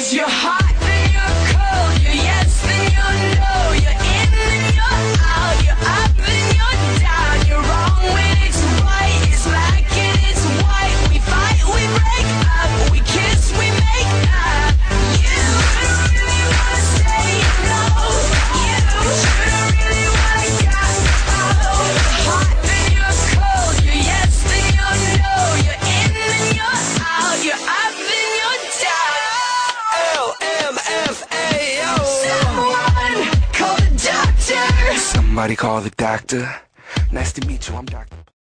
You're hot, then you're cold. You're yes, then you're no. You're in, then you're out. You're up, then you're down. You're wrong when it's right. It's black and it's white. We fight, we break up. We kiss, we make up. You really wanna say no. You really wanna get out. Hot, then you're cold. You're yes, then you're no. You're in, then you're out. You're up, then you're down. LMFAO. Someone call the doctor. Somebody call the doctor. Nice to meet you, I'm Dr.